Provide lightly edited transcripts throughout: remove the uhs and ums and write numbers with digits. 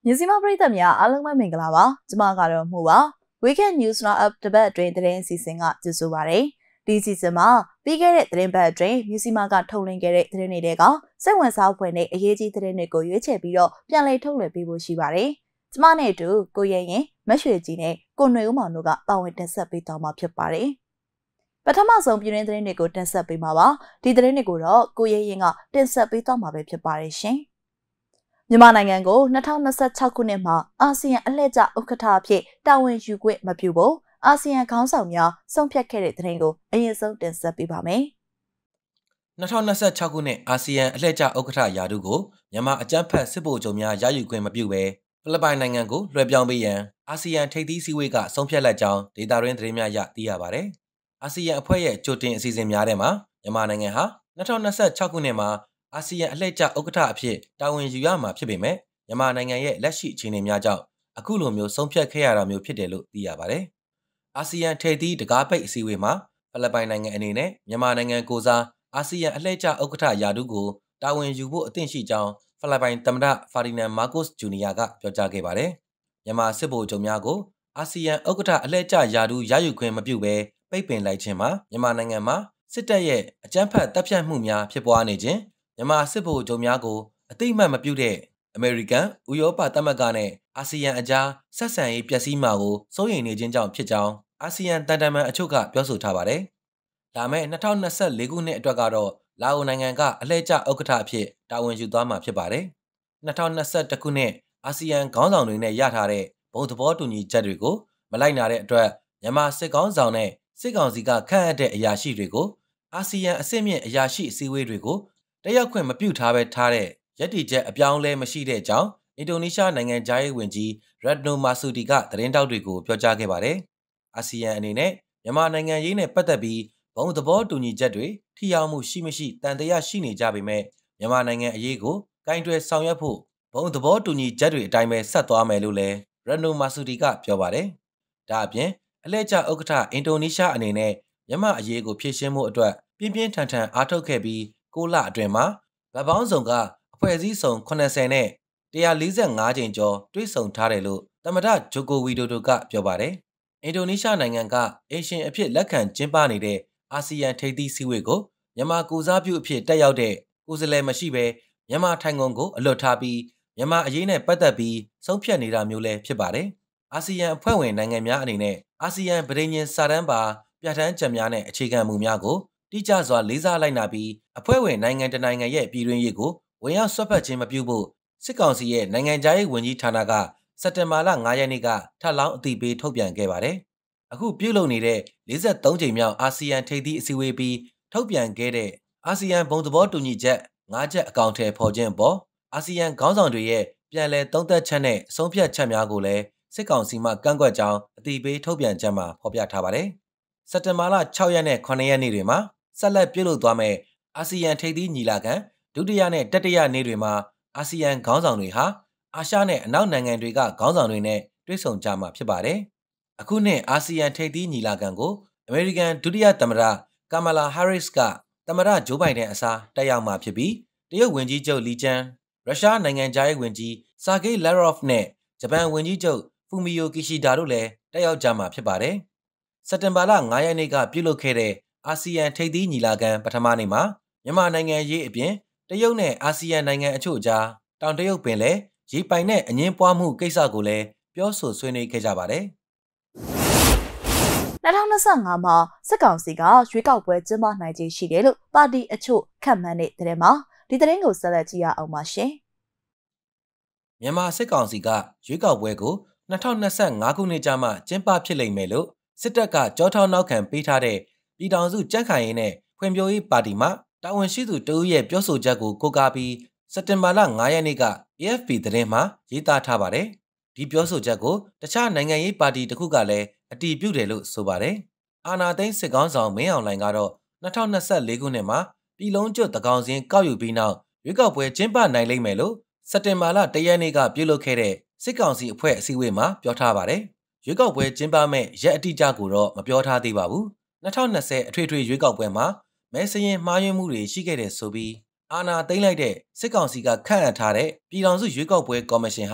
Mizzima's prettyများအားလုံးပဲမင်္ဂလာပါကျမကတော့မှုပါ Weekend News Roundup တပတ်အတွင်းသတင်းအစီအစဉ်ကကြိုဆိုပါရစေဒီအစီအစဉ်မှာပြီးခဲ့တဲ့သတင်းပတ်အတွင်း Mizzima ကထုတ်လွှင့်ခဲ့တဲ့သတင်းတွေကစိတ်ဝင်စားဖွယ်နဲ့အရေးကြီးသတင်းတွေကိုရွေးချယ်ပြီးတော့ပြန်လည်ထုတ်လွှင့်ပေးဖို့ရှိပါတယ်ကျမနဲ့အတူကိုရဲရင်မရွှေကြီးနဲ့ကိုຫນွေဦးမောင်တို့ကပါဝင်တင်ဆက်ပေးသွားမှာဖြစ်ပါတယ်ပထမဆုံးပြည်တွင်းသတင်းတွေကိုတင်ဆက်ပေးမှာပါဒီသတင်းတွေကိုတော့ကိုရဲရင်ကတင်ဆက်ပေးသွားမှာပဲဖြစ်ပါတယ်ရှင်မြန်မာနိုင်ငံကို2026ခုနှစ်မှာအာဆီယံအလှည့်ကျဥက္ကဋ္ဌအဖြစ်တာဝန်ယူခွင့်မပြုဖို့အာဆီယံခေါင်းဆောင်များဆုံးဖြတ်ခဲ့တဲ့သတင်းကိုအရင်ဆုံးတင်ဆက်ပေးပါမယ်။2026ခုနှစ်အာဆီယံအလှည့်ကျဥက္ကဋ္ဌရာထူးကိုမြန်မာအကြမ်းဖက်စစ်ဗိုလ်ချုပ်များရယူခွင့်မပြုဘဲဖိလစ်ပိုင်နိုင်ငံကိုလွှဲပြောင်းပေးရန်အာဆီယံထိပ်သီးစည်းဝေးကဆုံးဖြတ်လိုက်ကြောင်းဒေတာရင်းသတင်းများရသိရပါတယ်။အာဆီယံအဖွဲ့ရဲ့ကြိုတင်အစီအစဉ်များထဲမှာမြန်မာနိုင်ငံဟာ2026ခုနှစ်မှာအာဆီယံအလှည့်ကျဥက္ကဋ္ဌအဖြစ်တာဝန်ယူရမှာဖြစ်ပေမဲ့မြန်မာနိုင်ငံရဲ့လက်ရှိအခြေအနေများကြောင့်အခုလိုမျိုးဆုံးဖြတ်ခဲ့ရတာမျိုးဖြစ်တယ်လို့သိရပါတယ်။အာဆီယံထိပ်သီးတကားပိတ်အစည်းအဝေးမှာဖိလစ်ပိုင်နိုင်ငံအနေနဲ့မြန်မာနိုင်ငံကိုစားအာဆီယံအလှည့်ကျဥက္ကဋ္ဌရာထူးကိုတာဝန်ယူဖို့အသင့်ရှိကြောင်းဖိလစ်ပိုင်သမ္မတဖာဒီနန်မာကို့စ်ဂျူနီယာကပြောကြားခဲ့ပါတယ်။မြန်မာစစ်ဗိုလ်ချုပ်များကိုအာဆီယံဥက္ကဋ္ဌအလှည့်ကျရာထူးရယူခွင့်မပြုဘဲပိတ်ပင်လိုက်ခြင်းမှာမြန်မာနိုင်ငံမှာစစ်တပ်ရဲ့အကြမ်းဖက်တပ်ဖြတ်မှုများဖြစ်ပွားနေခြင်းမြန်မာစစ်ဗိုလ်ချုပ်များကိုအတိအမှတ်မပြုတဲ့အမေရိကန်၊ဥရောပသမဂ္ဂနဲ့အာဆီယံအကြားဆက်ဆံရေးပျက်စီးမှာကိုစိုးရိမ်နေခြင်းကြောင့်ဖြစ်ကြောင်းအာဆီယံတန်တမန်အချို့ကပြောဆိုထားပါတယ်။ဒါမဲ့2024ခုနှစ်အတွက်ကတော့လာအိုနိုင်ငံကအလှည့်ကျဥက္ကဋ္ဌအဖြစ်တာဝန်ယူသွားမှာဖြစ်ပါတယ်။2021ခုနှစ်အာဆီယံခေါင်းဆောင်တွေနဲ့ရထားတဲ့ဘုံသဘောတူညီချက်တွေကိုမလိုက်နာတဲ့အတွက်မြန်မာစစ်ခေါင်းဆောင်နဲ့စစ်ကောင်စီကခန့်အပ်တဲ့အရာရှိတွေကိုအာဆီယံအဆင့်မြင့်အရာရှိအစည်းအဝေးတွေကိုတက်ရောက်ခွင့်မပြုထားပဲထားတဲ့ရည်တည်ချက်အပြောင်းလဲမရှိတဲ့အကြောင်းအင်ဒိုနီးရှားနိုင်ငံသားရေးဝန်ကြီးရက်နိုမာဆူဒီကသတင်းတောက်တွေကိုပြောကြားခဲ့ပါတယ်။အာဆီယံအနေနဲ့မြန်မာနိုင်ငံရေးနဲ့ပတ်သက်ပြီးဘုံသဘောတူညီချက်တွေထိရောက်မှုရှိမရှိတန်တရားရှိနေကြပေမဲ့မြန်မာနိုင်ငံအရေးကိုကင်တွယ်ဆောင်ရွက်ဖို့ဘုံသဘောတူညီချက်တွေအတိုင်းပဲဆက်သွားမယ်လို့လည်းရက်နိုမာဆူဒီကပြောပါတယ်။ဒါအပြင်အလှည့်ကျဥက္ကဋ္ဌအင်ဒိုနီးရှားအနေနဲ့မြန်မာအရေးကိုဖြေရှင်းမှုအတွက်ပြင်းပြင်းထန်ထန်အားထုတ်ခဲ့ပြီး6 လအတွင်းမှာဗတ်ပေါင်းဆောင်ကအဖွဲ့အစည်းစုံ80နဲ့145ကြိမ်ကျော်တွေ့ဆုံထားတယ်လို့သမ္မတဂျိုကိုဝီဒိုဒိုကပြောပါတယ်။အင်ဒိုနီးရှားနိုင်ငံကအေရှင်အဖြစ်လက်ခံကျင်းပနေတဲ့အာဆီယံထိပ်သီးစည်းဝေးကိုမြန်မာကိုစားပြုအဖြစ်တက်ရောက်တဲ့ကိုယ်စားလှယ်မရှိဘဲမြန်မာထိုင်ကုန်ကိုအလွတ်ထားပြီးမြန်မာအရေးနဲ့ပတ်သက်ပြီးဆုံးဖြတ်နေတာမျိုးလည်းဖြစ်ပါတယ်။အာဆီယံအဖွဲ့ဝင်နိုင်ငံများအနေနဲ့အာဆီယံဗြိဉ္ဉ်စာတမ်းပါပြဋ္ဌာန်းချက်များနဲ့အခြေခံမူများကိုတိကျစွာလေးစားလိုက်နာပြီးအဖွဲ့ဝင်နိုင်ငံတနိုင်ငံရဲ့ပြည်တွင်းရေးကိုဝင်ရောက်ဆွတ်ဖက်ခြင်းမပြုဖို့စစ်ကောင်စီရဲ့နိုင်ငံခြားရေးဝန်ကြီးဌာနကစက်တင်ဘာလ9ရက်နေ့ကထပ်လောင်းအသိပေးထုတ်ပြန်ခဲ့ပါတယ်။အခုပြုလုပ်နေတဲ့43ကြိမ်မြောက်အာဆီယံထိပ်သီးအစည်းအဝေးပြီးထုတ်ပြန်ခဲ့တဲ့အာဆီယံဘုံသဘောတူညီချက်5ချက်အကောင့်ထဲပေါ်ခြင်းအပေါ်အာဆီယံခေါင်းဆောင်တွေရဲ့ပြန်လည်သုံးသပ်ချက်နဲ့ဆုံးဖြတ်ချက်များကိုလည်းစစ်ကောင်စီမှကန့်ကွက်ကြောင်းအသိပေးထုတ်ပြန်ချက်မှာဖော်ပြထားပါတယ်။စက်တင်ဘာလ6ရက်နဲ့9ရက်နေ့တွေမှာဆက်လက်ပြုလုပ်သွားမယ့်အာဆီယံထိပ်သီးညီလာခံဒုတိယနဲ့တတိယနေ့တွေမှာအာဆီယံခေါင်းဆောင်တွေဟာအာရှနဲ့အနောက်နိုင်ငံတွေကခေါင်းဆောင်တွေနဲ့တွေ့ဆုံကြမှာဖြစ်ပါတယ်။အခုနှစ်အာဆီယံထိပ်သီးညီလာခံကိုအမေရိကန်ဒုတိယသမ္မတကာမာလာဟာရစ်ကသမ္မတဂျိုးဘိုင်ဒန်အစားတက်ရောက်မှာဖြစ်ပြီးတရုတ်ဝန်ကြီးချုပ်လီကျန်းရုရှားနိုင်ငံသားရေးဝန်ကြီးဆာဂေးလက်ရော့ဖ်နဲ့ဂျပန်ဝန်ကြီးချုပ်ဖူမီယိုကီရှီဒါတို့လည်းတက်ရောက်ကြမှာဖြစ်ပါတယ်။စက်တင်ဘာလ9ရက်နေ့ကပြုလုပ်ခဲ့တဲ့အာဆီယံထိပ်သီးညီလာခံပထမနေ့မှာမြန်မာနိုင်ငံရေးအပြင်တရုတ်နဲ့အာဆီယံနိုင်ငံအချို့ကြားတောင်တရုတ်ပင်လယ်ရေပိုင်နဲ့အငင်းပွားမှုကိစ္စကိုလည်းပြောဆိုဆွေးနွေးခဲ့ကြပါတယ်။2025မှာစစ်ကောင်စီကရွေးကောက်ပွဲကျင်းပနိုင်ခြေရှိတယ်လို့ပါတီအချို့ခန့်မှန်းတဲ့တဲ့မှာဒီသတင်းကိုဆက်လက်ကြည့်ရအောင်ပါရှင်။မြန်မာစစ်ကောင်စီကရွေးကောက်ပွဲကို2025ခုနှစ်ကျမှကျင်းပဖြစ်လိမ့်မယ်လို့စစ်တပ်ကကြောထောက်နောက်ခံပေးထားတဲ့ပြည်ထောင်စုကြံ့ခိုင်ရေးနဲ့ဖွံ့ဖြိုးရေးပါတီမှတာဝန်ရှိသူတဦးရဲ့ပြောဆိုချက်ကိုကိုးကားပြီးစက်တင်ဘာလ9ရက်နေ့က AFP သတင်းမှာရေးသားထားပါတယ်။ဒီပြောဆိုချက်ကိုတခြားနိုင်ငံရေးပါတီတစ်ခုကလည်းအတည်ပြုတယ်လို့ဆိုပါတယ်။အာဏာသိမ်းစစ်ကောင်ဆောင်မင်းအောင်လှိုင်ကတော့2024ခုနှစ်မှာပြည်လုံးကျွတ်သကောင်စင်းကောက်ယူပြီးနောက်ရွေးကောက်ပွဲကျင်းပနိုင်လိမ့်မယ်လို့စက်တင်ဘာလ1ရက်နေ့ကပြုလုပ်ခဲ့တဲ့စစ်ကောင်စီအဖွဲ့အစည်းအဝေးမှာပြောထားပါတယ်။ရွေးကောက်ပွဲကျင်းပမဲ့ရက်အတိအကျကိုတော့မပြောထားသေးပါဘူး။2020အထွေထွေရွေးကောက်ပွဲမှာမဲစရင်မှားယွင်းမှုတွေရှိခဲ့တဲ့ဆိုပြီးအာဏာသိမ်းလိုက်တဲ့စစ်ကောင်စီကခန့်အပ်ထားတဲ့ပြည်ထောင်စုရွေးကောက်ပွဲကော်မရှင်ဟာ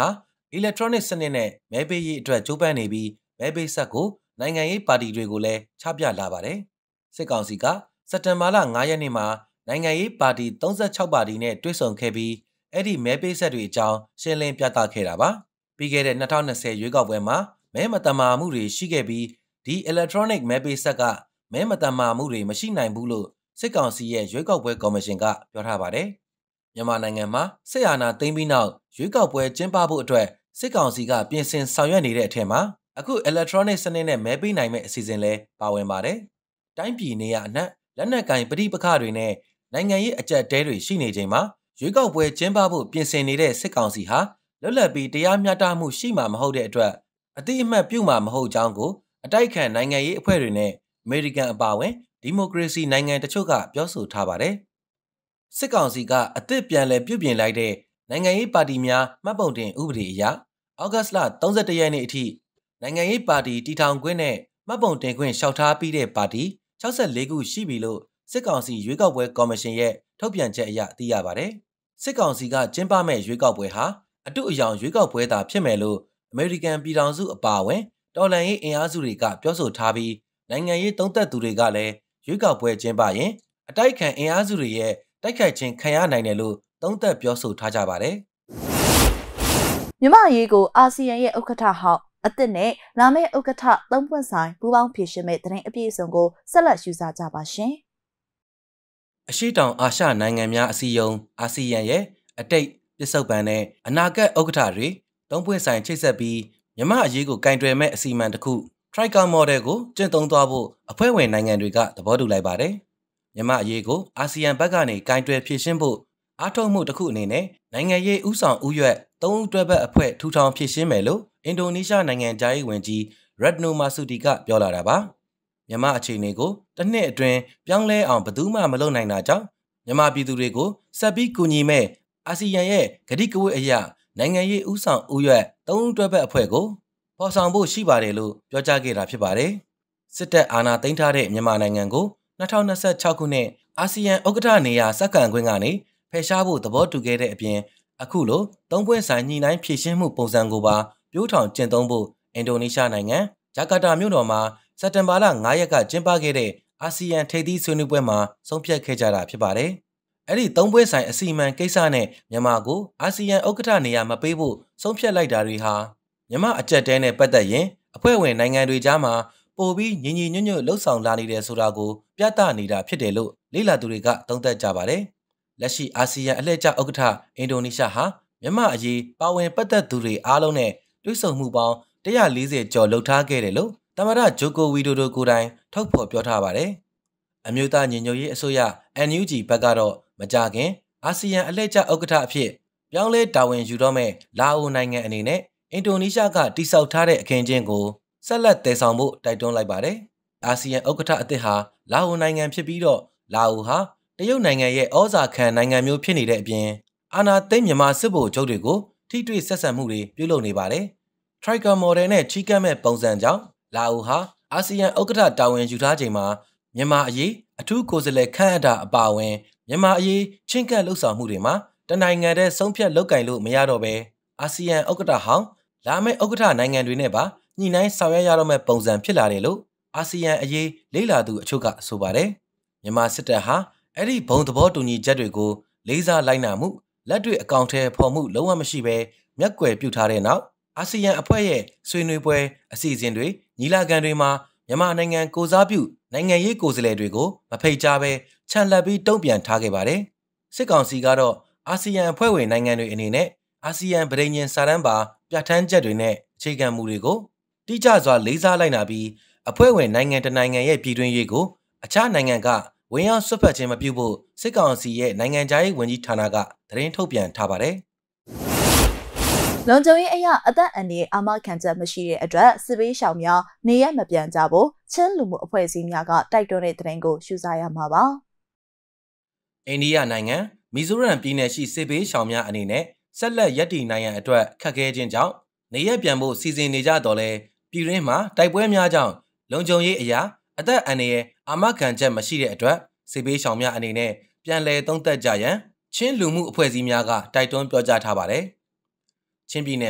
electronic စနစ်နဲ့မဲပေးရေးအတွက်ကြိုးပမ်းနေပြီးမဲပေးဆက်ကိုနိုင်ငံရေးပါတီတွေကိုလည်းချပြလာပါတယ်။စစ်ကောင်စီကစက်တင်ဘာလ9ရက်နေ့မှာနိုင်ငံရေးပါတီ36ပါတီနဲ့တွေ့ဆုံခဲ့ပြီးအဲ့ဒီမဲပေးဆက်တွေအကြောင်းရှင်းလင်းပြသခဲ့တာပါ။ပြီးခဲ့တဲ့2020ရွေးကောက်ပွဲမှာမဲမတမာမှုတွေရှိခဲ့ပြီးဒီ electronic မဲပေးဆက်ကမဲမတမာမှုတွေမရှိနိုင်ဘူးလို့စစ်ကောင်စီရဲ့ရွေးကောက်ပွဲကော်မရှင်ကပြောထားပါတယ်။မြန်မာနိုင်ငံမှာစစ်အာဏာသိမ်းပြီးနောက်ရွေးကောက်ပွဲကျင်းပဖို့အတွက်စစ်ကောင်စီကပြင်ဆင်ဆောင်ရွက်နေတဲ့အထက်မှာအခု electronic စနစ်နဲ့မဲပေးနိုင်မဲ့အစီအစဉ်လည်းပါဝင်ပါတယ်။တိုင်းပြည်နေရအနှံ့လက်နက်ကင်ပဋိပက္ခတွေနဲ့နိုင်ငံရေးအကြက်တဲတွေရှိနေချိန်မှာရွေးကောက်ပွဲကျင်းပဖို့ပြင်ဆင်နေတဲ့စစ်ကောင်စီဟာလွတ်လပ်ပြီးတရားမျှတမှုရှိမှာမဟုတ်တဲ့အတွက်အတိအမှတ်ပြုမှာမဟုတ်ကြောင်းကိုအတိုက်ခံနိုင်ငံရေးအဖွဲ့တွေနဲ့အမေရိကန်အပါအဝင်ဒီမိုကရေစီနိုင်ငံတချို့ကပြောဆိုထားပါတယ်။စစ်ကောင်စီကအသစ်ပြန်လည်ပြုပြင်လိုက်တဲ့နိုင်ငံရေးပါတီများမှတ်ပုံတင်ဥပဒေအရဩဂတ်စ်လ31ရက်နေ့အထိနိုင်ငံရေးပါတီတည်ထောင်ခွင့်နဲ့မှတ်ပုံတင်ခွင့်လျှောက်ထားပြီးတဲ့ပါတီ64ခုရှိပြီလို့စစ်ကောင်စီရွေးကောက်ပွဲကော်မရှင်ရဲ့ထုတ်ပြန်ချက်အရသိရပါတယ်။စစ်ကောင်စီကကျင်းပမဲ့ရွေးကောက်ပွဲဟာအတုအယောင်ရွေးကောက်ပွဲသာဖြစ်မယ်လို့အမေရိကန်ပြည်ထောင်စုအပါအဝင်တော်လှန်ရေးအင်အားစုတွေကပြောဆိုထားပြီးနိုင်ငံရေးသုံးသပ်သူတွေကလည်းရွေးကောက်ပွဲကျင်းပရင်အတိုက်ခံအင်အားစုတွေရဲ့တိုက်ခိုက်ခြင်းခံရနိုင်တယ်လို့သုံးသပ်ပြောဆိုထားကြပါတယ်။မြန်မာအရေးကိုအာဆီယံရဲ့ဥက္ကဋ္ဌဟောက်အသစ်နဲ့လာမယ့်ဥက္ကဋ္ဌ3ပွင့်ဆိုင်ပူးပေါင်းဖြည့်ရှင်မဲ့သတင်းအပြည့်အစုံကိုဆက်လက်ယူစားကြပါရှင်။အရှိတောင်အာရှနိုင်ငံများအစည်းအရုံးအာဆီယံရဲ့အတိတ်ပစ္စုပန်နဲ့အနာဂတ်ဥက္ကဋ္ဌတွေ3ပွင့်ဆိုင်ချိတ်ဆက်ပြီးမြန်မာအရေးကိုကင်တွယ်မဲ့အစီအမံတစ်ခု Trical Model ကိုကျင့်သုံးသွားဖို့အဖွဲ့ဝင်နိုင်ငံတွေကသဘောတူလိုက်ပါတယ်။မြန်မာအရေးကိုအာဆီယံဘက်ကနေကင်တွယ်ဖြည့်ရှင်းဖို့အားထုတ်မှုတစ်ခုအနေနဲ့နိုင်ငံရေးဥဆောင်ဥရွက်3ဦးတွဲဘက်အဖွဲ့ထူထောင်ဖြည့်ရှင်းမယ်လို့အင်ဒိုနီးရှားနိုင်ငံသားရေးဝန်ကြီးရက်နိုမာဆူတီကပြောလာတာပါ။မြန်မာအခြေအနေကိုတစ်နှစ်အတွင်းပြောင်းလဲအောင်ဘယ်သူမှမလုပ်နိုင်တာကြောင့်မြန်မာပြည်သူတွေကိုဆက်ပြီးကူညီမဲ့အာဆီယံရဲ့ဂတိကဝတ်အရာနိုင်ငံရေးဥဆောင်ဥရွက်3ဦးတွဲဘက်အဖွဲ့ကိုပေါ်ဆောင်ဖို့ရှိပါတယ်လို့ပြောကြားခဲ့တာဖြစ်ပါတယ်။စစ်တပ်အာဏာသိမ်းထားတဲ့မြန်မာနိုင်ငံကို2026ခုနှစ်အာဆီယံဥက္ကဋ္ဌနေရာစက္ကန့်ခွင့်ကနေဖယ်ရှားဖို့သဘောတူခဲ့တဲ့အပြင်အခုလို3ပွင့်ဆိုင်ညှိနှိုင်းဖြည့်ရှင်းမှုပုံစံကိုပါပြိုးထောင်ကျင့်သုံးဖို့အင်ဒိုနီးရှားနိုင်ငံဂျကာတာမြို့တော်မှာစက်တင်ဘာလ9ရက်ကကျင်းပခဲ့တဲ့အာဆီယံထိပ်သီးဆွေးနွေးပွဲမှာဆုံးဖြတ်ခဲ့ကြတာဖြစ်ပါတယ်။အဲ့ဒီ3ပွင့်ဆိုင်အစီအမံကိစ္စနဲ့မြန်မာကိုအာဆီယံဥက္ကဋ္ဌနေရာမပေးဖို့ဆုံးဖြတ်လိုက်တာတွေဟာမြန်မာအကြက်တဲနဲ့ပတ်သက်ရင်အဖွဲ့ဝင်နိုင်ငံတွေကြားမှာပိုပြီးညီညီညွတ်ညွတ်လှုပ်ဆောင်လာနေတယ်ဆိုတာကိုပြသနေတာဖြစ်တယ်လို့လေ့လာသူတွေကသုံးသပ်ကြပါတယ်။လက်ရှိအာဆီယံအလှည့်ကျဥက္ကဋ္ဌအင်ဒိုနီးရှားဟာမြန်မာအရေးပါဝင်ပတ်သက်သူတွေအားလုံးနဲ့တွေ့ဆုံမှုပေါင်း140ကျော်လှုပ်ထားခဲ့တယ်လို့သမ္မတဂျိုကိုဝီဒိုဒိုကိုတိုင်ထုတ်ဖော်ပြောထားပါတယ်။အမျိုးသားညီညွတ်ရေးအစိုးရ NUG ဘက်ကတော့မကြခင်အာဆီယံအလှည့်ကျဥက္ကဋ္ဌအဖြစ်ပြောင်းလဲတာဝန်ယူတော့မဲ့လာအိုနိုင်ငံအနေနဲ့အင်ဒိုနီးရှားကတိစောက်ထားတဲ့အခင်းကျင်းကိုဆက်လက်တည်ဆောင်ဖို့တိုက်တွန်းလိုက်ပါတယ်။အာဆီယံဥက္ကဋ္ဌအသစ်ဟာလာအိုနိုင်ငံဖြစ်ပြီးတော့လာအိုဟာတရုတ်နိုင်ငံရဲ့ဩဇာခံနိုင်ငံမျိုးဖြစ်နေတဲ့အပြင်အာဏာသိမ်းမြန်မာစစ်ဗိုလ်ချုပ်တွေကိုထိတွေ့ဆက်ဆံမှုတွေပြုလုပ်နေပါတယ်။ Trical Model နဲ့ချီးကပ်မဲ့ပုံစံကြောင့်လာအိုဟာအာဆီယံဥက္ကဋ္ဌတာဝန်ယူထားချိန်မှာမြန်မာအရေးအထူးကိုယ်စားလှယ်ခန့်အပ်တာအပါအဝင်မြန်မာအရေးချင်းကပ်လှုပ်ဆောင်မှုတွေမှာတနိုင်ငံတည်းဆုံးဖြတ်လုပ်ကင်လို့မရတော့ဘဲအာဆီယံဥက္ကဋ္ဌဟောင်းလာမယ့်ဥက္ကဋ္ဌနိုင်ငံတွေနဲ့ပါညှိနှိုင်းဆောင်ရွက်ရတော့မဲ့ပုံစံဖြစ်လာတယ်လို့အာဆီယံအရေးလေ့လာသူအချို့ကဆိုပါတယ်။မြန်မာစစ်တပ်ဟာအဲ့ဒီဘုံသဘောတူညီချက်တွေကိုလေးစားလိုက်နာမှုလက်တွေ့အကောင့်ထဲပေါ်မှုလုံးဝမရှိဘဲမျက်ကွယ်ပြုထားတဲ့နောက်အာဆီယံအဖွဲ့ရဲ့ဆွေးနွေးပွဲအစီအစဉ်တွေညီလာခံတွေမှာမြန်မာနိုင်ငံကိုစားပြုနိုင်ငံရေးကိုယ်စားလှယ်တွေကိုမဖိတ်ကြားဘဲခြံလှပ်ပြီးတုံ့ပြန်ထားခဲ့ပါတယ်။စစ်ကောင်စီကတော့အာဆီယံအဖွဲ့ဝင်နိုင်ငံတွေအနေနဲ့အာဆီယံဗဟိညင်စာတမ်းပါပြဋ္ဌာန်းချက်တွေနဲ့အခြေခံမူတွေကိုတိကျစွာလေးစားလိုက်နာပြီးအဖွဲ့ဝင်နိုင်ငံတနိုင်ငံရဲ့ပြည်တွင်းရေးကိုအခြားနိုင်ငံကဝင်ရောက်ဆွတ်ဖက်ခြင်းမပြုဖို့စစ်ကောင်စီရဲ့နိုင်ငံခြားရေးဝန်ကြီးဌာနကသတင်းထုတ်ပြန်ထားပါတယ်။လုံခြုံရေးအရာအသက်အန္တရာယ်အာမခံချက်မရှိတဲ့အတွက်စစ်ဘေးရှောင်များနေရမပြန်ကြဖို့ချင်းလူမှုအဖွဲ့အစည်းများကတိုက်တွန်းတဲ့သတင်းကိုရှုစားရမှာပါ။အိန္ဒိယနိုင်ငံမီဇိုရမ်ပြည်နယ်ရှိစစ်ဘေးရှောင်များအနေနဲ့ဆက်လက်ရပ်တည်နိုင်ရန်အတွက်ခက်ခဲခြင်းကြောင့်နေရပြန်ဖို့စီစဉ်နေကြတော့လဲပြည်တွင်းမှာတိုက်ပွဲများကြောင့်လုံခြုံရေးအရာအသက်အန္တရာယ်အာမခံချက်မရှိတဲ့အတွက်စစ်ဘေးရှောင်များအနေနဲ့ပြန်လည်သုံးသပ်ကြရန်ချင်းလူမှုအဖွဲ့အစည်းများကတိုက်တွန်းပြောကြားထားပါတယ်။ချင်းပြည်နယ်မှာ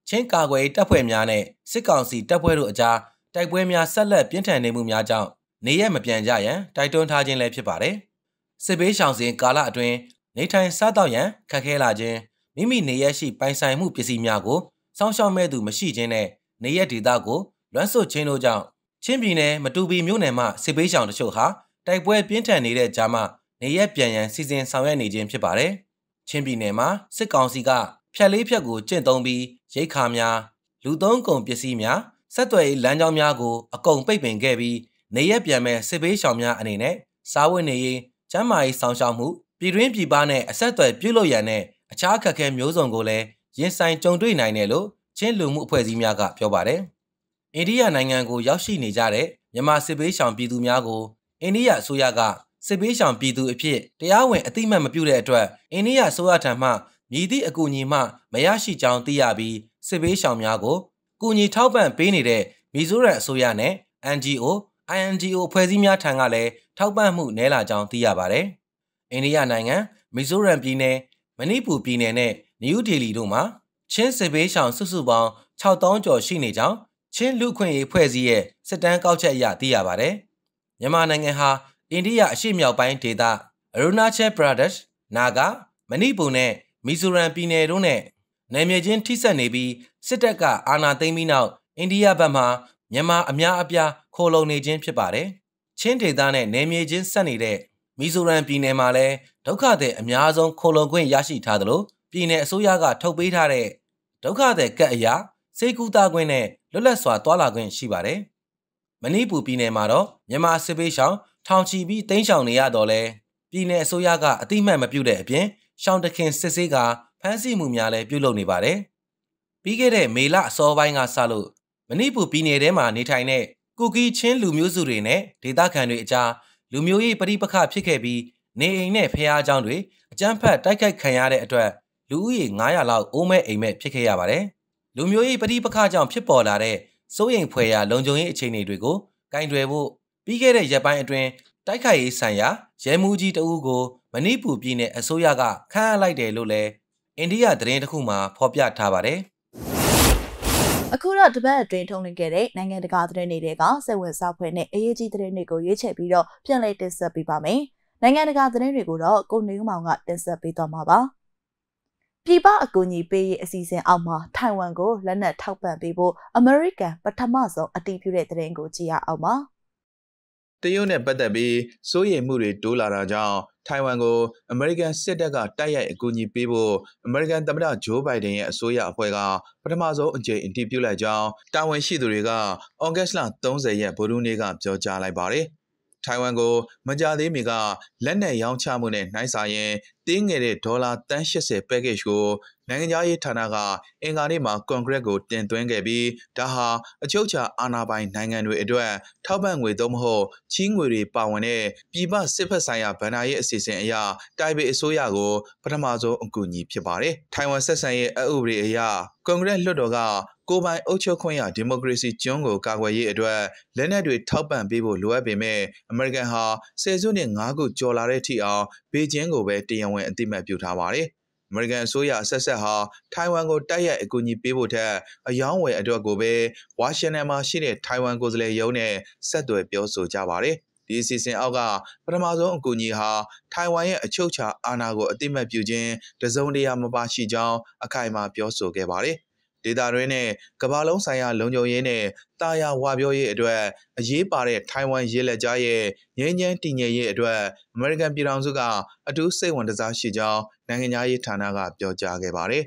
ချင်းကာကွယ်တပ်ဖွဲ့များနဲ့စစ်ကောင်စီတပ်ဖွဲ့တို့အကြားတိုက်ပွဲများဆက်လက်ပြင်းထန်နေမှုများကြောင့်နေရက်မပြန်ကြရန်တိုက်တွန်းထားခြင်းလည်းဖြစ်ပါတယ်။စစ်ဘေးရှောင်စဉ်ကာလအတွင်းနေထိုင်စားသောက်ရန်ခက်ခဲလာခြင်းမိမိနေရက်ရှိပိုင်ဆိုင်မှုပစ္စည်းများကိုစောင့်ရှောက်မဲ့သူမရှိခြင်းနဲ့နေရက်ဒေသကိုလွမ်းဆွတ်ခြင်းတို့ကြောင့်ချင်းပြည်နယ်မတူပီမြို့နယ်မှစစ်ဘေးရှောင်တချို့ဟာတိုက်ပွဲပြင်းထန်နေတဲ့ကြားမှာနေရက်ပြန်ရန်စီစဉ်ဆောင်ရွက်နေခြင်းဖြစ်ပါတယ်။ချင်းပြည်နယ်မှာစစ်ကောင်စီကဖြတ်လေးဖြတ်ကိုကျင့်သုံးပြီးရိတ်ခါများလူသုံးကုန်ပစ္စည်းများဆက်သွယ်ရေးလမ်းကြောင်းများကိုအကုန်ပိတ်ပင်ခဲ့ပြီးနေရက်ပြန်မဲ့စစ်ဘေးရှောင်များအနေနဲ့စားဝတ်နေရေးကျန်းမာရေးဆောင်ရှောက်မှုပြည်တွင်းပြည်ပနဲ့အဆက်အသွယ်ပြုလုပ်ရန်နဲ့အခြားအခက်အခဲမျိုးစုံကိုလည်းရင်ဆိုင်ကြုံတွေ့နိုင်တယ်လို့ချင်းလူမှုအဖွဲ့အစည်းများကပြောပါတယ်။အိန္ဒိယနိုင်ငံကိုရောက်ရှိနေကြတဲ့မြန်မာစစ်ဘေးရှောင်ပြည်သူများကိုအိန္ဒိယအစိုးရကစစ်ဘေးရှောင်ပြည်သူအဖြစ်တရားဝင်အသိအမှတ်မပြုတဲ့အတွက်အိန္ဒိယအစိုးရထံမှမြည်သည့်အကူအညီမှမရရှိကြောင်းသိရပြီးစစ်ဘေးရှောင်များကိုကူညီထောက်ပံ့ပေးနေတဲ့မီဇိုရမ်အစိုးရနဲ့ NGO, INGO အဖွဲ့အစည်းများထံကလည်းထောက်ပံ့မှုနည်းလာကြောင်းသိရပါတယ်။အိန္ဒိယနိုင်ငံမီဇိုရမ်ပြည်နယ်မဏိပူပြည်နယ်နဲ့နယူးဒေလီတို့မှာချင်းစစ်ဘေးရှောင်စုစုပေါင်း6000ကျော်ရှိနေကြောင်းချင်းလူခွင့်ရေးဖွဲ့စည်းရဲ့စစ်တမ်းကောက်ချက်အရသိရပါတယ်။မြန်မာနိုင်ငံဟာအိန္ဒိယအရှေ့မြောက်ပိုင်းဒေသအရုဏာချယ်ပရာဒက်ရှ်၊နာဂါ၊မဏိပူနဲ့မီဇိုရမ်ပြည်နယ်တို့နဲ့နယ်မြေချင်းထိစပ်နေပြီးစစ်တပ်ကအာဏာသိမ်းပြီးနောက်အိန္ဒိယဘက်မှမြန်မာအများအပြားခိုလုံနေခြင်းဖြစ်ပါတယ်။ချင်းဒေသနဲ့နယ်မြေချင်းဆက်နေတဲ့မီဇိုရမ်ပြည်နယ်မှာလည်းဒုက္ခသည်အများဆုံးခိုလုံခွင့်ရရှိထားသလိုပြည်နယ်အစိုးရကထုတ်ပေးထားတဲ့ဒုက္ခသည်ကတ်အရာစေကူတာခွင့်နဲ့လွတ်လပ်စွာတွာလာခွင့်ရှိပါတယ်။မဏိပူပြည်နယ်မှာတော့မြန်မာစစ်ဘေးရှောင်ထောင်ချီပြီးတိမ်းရှောင်နေရတော့လဲပြည်နယ်အစိုးရကအတိမတ်မပြုတဲ့အပြင်ရှောင်းတခင်စစ်ဆေးကဖမ်းဆီးမှုများလည်းပြုလုပ်နေပါတယ်။ပြီးခဲ့တဲ့မေလအစောပိုင်းကစလို့မဏိပူပြည်နယ်ထဲမှာနေထိုင်တဲ့ကူကီချင်းလူမျိုးစုတွေနဲ့ဒေသခံတွေအကြားလူမျိုးရေးပဋိပက္ခဖြစ်ခဲ့ပြီးနေအိမ်နဲ့ဖျားเจ้าတွေအကြမ်းဖက်တိုက်ခိုက်ခံရတဲ့အတွက်လူဦးရေ900လောက်အိုးမဲ့အိမ်မဲ့ဖြစ်ခဲ့ရပါတယ်။လူမျိုးရေးပဋိပက္ခကြောင့်ဖြစ်ပေါ်လာတဲ့စိုးရိမ်ဖွယ်ရာလုံခြုံရေးအခြေအနေတွေကိုကင်တွယ်ဖို့ပြီးခဲ့တဲ့ရက်ပိုင်းအတွင်းတိုက်ခိုက်ရေးဆိုင်ရာရဲမှုကြီးတအုပ်ကိုမဏိပူပြည်နယ်အစိုးရကခန့်အပ်လိုက်တယ်လို့လည်းအိန္ဒိယသတင်းတစ်ခုမှာဖော်ပြထားပါတယ်။အခုတော့တပတ်အတွင်းထုံးလင်းခဲ့တဲ့နိုင်ငံတကာသတင်းတွေကစိတ်ဝင်စားဖွယ်နဲ့အရေးကြီးသတင်းတွေကိုရွေးချယ်ပြီးတော့ပြန်လည်တင်ဆက်ပေးပါမယ်။နိုင်ငံတကာသတင်းတွေကိုတော့ကိုနေဦးမောင်ကတင်ဆက်ပေးသွားမှာပါ။ပြည်ပအကူအညီပေးရေးအစီအစဉ်အောက်မှာထိုင်ဝမ်ကိုလက်နက်ထောက်ပံ့ပေးဖို့အမေရိကန်ပထမဆုံးအတည်ပြုတဲ့သတင်းကိုကြည့်ရအောင်ပါ။တရုတ်နဲ့ပတ်သက်ပြီးစိုးရိမ်မှုတွေတိုးလာတာကြောင့်ထိုင်ဝမ်ကိုအမေရိကန်စစ်တပ်ကတိုက်ရိုက်အကူအညီပေးဖို့အမေရိကန်သမ္မတဂျိုးဘိုင်ဒန်ရဲ့အစိုးရအဖွဲ့ကပထမဆုံးအကြိမ်အတည်ပြုလိုက်ကြောင်းတာဝန်ရှိသူတွေကဩဂတ်စ်လ30ရက်ဗုဒ္ဓဟူးနေ့ကပြောကြားလိုက်ပါတယ်။ထိုင်ဝမ်ကိုမကြာသေးမီကလက်နက်ရောင်းချမှုနဲ့နှိုင်းစာရင်တင်းငယ်တဲ့ဒေါ်လာတန်း80 package ကိုနိုင်ငံခြားရေးဌာနကအင်္ဂါနေ့မှာကွန်ဂရက်ကိုတင်သွင်းခဲ့ပြီးဒါဟာအချုပ်အခြာအာဏာပိုင်နိုင်ငံတွေအတွက်ထောက်ပံ့ငွေသို့မဟုတ်ချီးငွေတွေပါဝင်တဲ့ပြည်ပစစ်ဖက်ဆိုင်ရာဗဏ္ဍာရေးအစီအစဉ်အရတိုင်ပေအစိုးရကိုပထမဆုံးအကူအညီဖြစ်ပါတယ်။ထိုင်ဝမ်ဆက်ဆံရေးအဥပဒေအရကွန်ဂရက်လွှတ်တော်ကကိုပိုင်အုပ်ချုပ်ခွင့်ရဒီမိုကရေစီကျွန်းကိုကာကွယ်ရေးအတွက်လက်နက်တွေထောက်ပံ့ပေးဖို့လိုအပ်ပေမဲ့အမေရိကန်ဟာဆယ်စုနှစ်9ခုကျော်လာတဲ့အထိအောင်ဘေကျင်းကိုပဲတရားဝင်အသိအမှတ်ပြုထားပါတယ်။အမေရိကန်အစိုးရအဆက်ဆက်ဟာထိုင်ဝမ်ကိုတိုက်ရိုက်အကူအညီပေးဖို့ထက်အယောင်းဝယ်အတွက်ကိုပဲဝါရှင်တန်မှာရှိတဲ့ထိုင်ဝမ်ကိုယ်စားလှယ်ရုံးနဲ့ဆက်သွယ်ပြောဆိုကြပါတယ်။ဒီအစီအစဉ်အောက်ကပထမဆုံးအကူအညီဟာထိုင်ဝမ်ရဲ့အချုပ်အခြာအာဏာကိုအသိအမှတ်ပြုခြင်းတစုံတရာမပါရှိကြောင်းအခိုင်အမာပြောဆိုခဲ့ပါတယ်။ဒေတာတွင်းနဲ့ကမ္ဘာလုံးဆိုင်ရာလုံခြုံရေးနဲ့တာယာဝပြောရေးအတွက်အရေးပါတဲ့ထိုင်ဝမ်ရေလက်ကြားရဲ့ငြိမ်းချမ်းတည်ငြိမ်ရေးအတွက်အမေရိကန်ပြည်ထောင်စုကအထူးစိတ်ဝင်စားရှိကြောင်းနိုင်ငံခြားရေးဌာနကပြောကြားခဲ့ပါတယ်